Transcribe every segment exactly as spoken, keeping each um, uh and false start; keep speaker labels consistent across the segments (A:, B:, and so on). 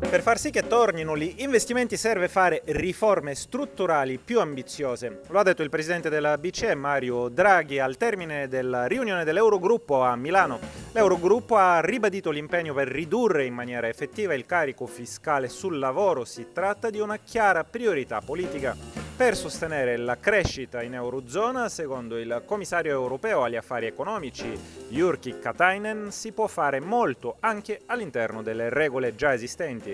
A: Per far sì che tornino gli investimenti serve fare riforme strutturali più ambiziose. Lo ha detto il presidente della B C E Mario Draghi al termine della riunione dell'Eurogruppo a Milano. L'Eurogruppo ha ribadito l'impegno per ridurre in maniera effettiva il carico fiscale sul lavoro. Si tratta di una chiara priorità politica. Per sostenere la crescita in Eurozona, secondo il commissario europeo agli affari economici Jyrki Katainen, si può fare molto anche all'interno delle regole già esistenti.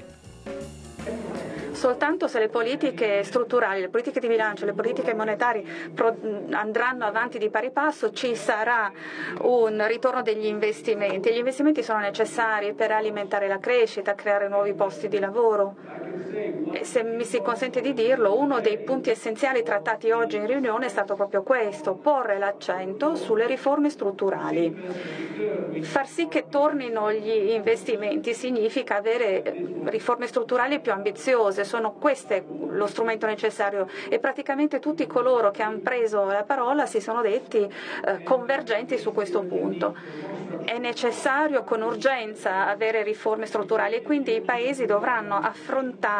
B: Soltanto se le politiche strutturali, le politiche di bilancio, le politiche monetarie andranno avanti di pari passo ci sarà un ritorno degli investimenti. Gli investimenti sono necessari per alimentare la crescita, creare nuovi posti di lavoro. E se mi si consente di dirlo, uno dei punti essenziali trattati oggi in riunione è stato proprio questo: porre l'accento sulle riforme strutturali. Far sì che tornino gli investimenti significa avere riforme strutturali più ambiziose. Sono queste lo strumento necessario e praticamente tutti coloro che hanno preso la parola si sono detti eh, convergenti su questo punto. È necessario con urgenza avere riforme strutturali e quindi i paesi dovranno affrontare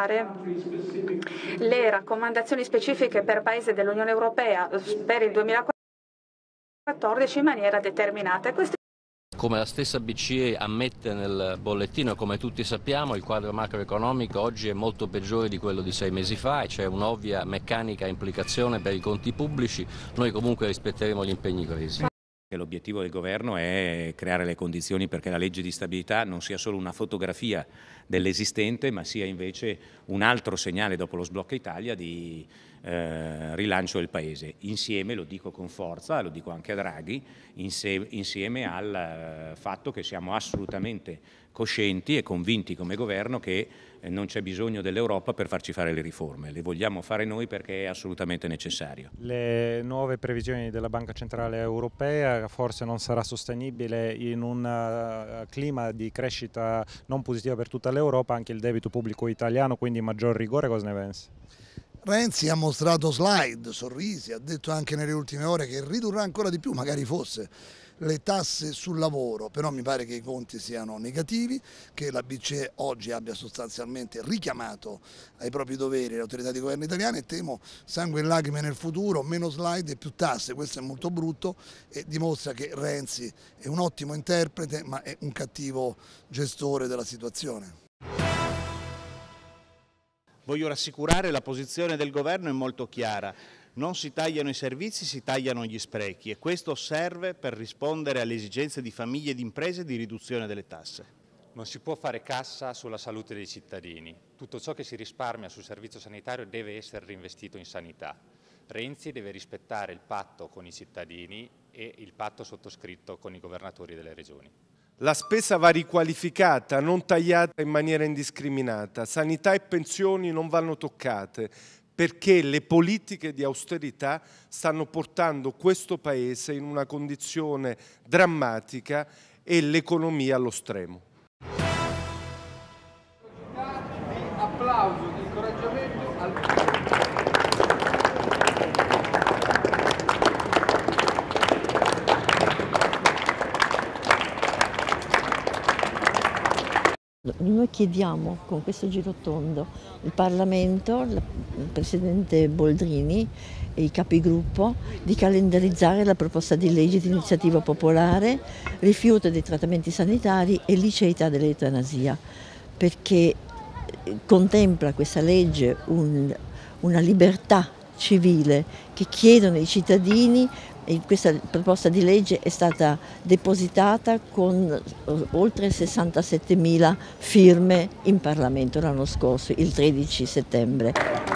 B: le raccomandazioni specifiche per paese dell'Unione Europea per il duemilaquattordici in maniera determinata. Questo
C: Come la stessa B C E ammette nel bollettino, come tutti sappiamo, il quadro macroeconomico oggi è molto peggiore di quello di sei mesi fa e c'è un'ovvia meccanica implicazione per i conti pubblici. Noi comunque rispetteremo gli impegni presi.
D: L'obiettivo del governo è creare le condizioni perché la legge di stabilità non sia solo una fotografia dell'esistente, ma sia invece un altro segnale dopo lo sblocca Italia di eh, rilancio del Paese. Insieme, lo dico con forza, lo dico anche a Draghi, insieme al eh, fatto che siamo assolutamente coscienti e convinti come governo che eh, non c'è bisogno dell'Europa per farci fare le riforme. Le vogliamo fare noi perché è assolutamente necessario.
A: Le nuove previsioni della Banca Centrale Europea forse non sarà sostenibile in un uh, clima di crescita non positiva per tutta l'Europa, anche il debito pubblico italiano, quindi maggior rigore. Cosa ne pensi?
E: Renzi ha mostrato slide, sorrisi, ha detto anche nelle ultime ore che ridurrà ancora di più, magari fosse, le tasse sul lavoro, però mi pare che i conti siano negativi, che la B C E oggi abbia sostanzialmente richiamato ai propri doveri le autorità di governo italiane e temo sangue e lacrime nel futuro, meno slide e più tasse. Questo è molto brutto e dimostra che Renzi è un ottimo interprete ma è un cattivo gestore della situazione.
F: Voglio rassicurare, la posizione del governo è molto chiara. Non si tagliano i servizi, si tagliano gli sprechi e questo serve per rispondere alle esigenze di famiglie e di imprese di riduzione delle tasse.
G: Non si può fare cassa sulla salute dei cittadini. Tutto ciò che si risparmia sul servizio sanitario deve essere reinvestito in sanità. Renzi deve rispettare il patto con i cittadini e il patto sottoscritto con i governatori delle regioni.
H: La spesa va riqualificata, non tagliata in maniera indiscriminata. Sanità e pensioni non vanno toccate, perché le politiche di austerità stanno portando questo Paese in una condizione drammatica e l'economia allo stremo.
I: Di applauso, di incoraggiamento al
J: Noi chiediamo con questo girotondo il Parlamento, il Presidente Boldrini e i capigruppo di calendarizzare la proposta di legge di iniziativa popolare, rifiuto dei trattamenti sanitari e liceità dell'eutanasia, perché contempla questa legge un, una libertà civile che chiedono i cittadini. E questa proposta di legge è stata depositata con oltre sessantasettemila firme in Parlamento l'anno scorso, il tredici settembre.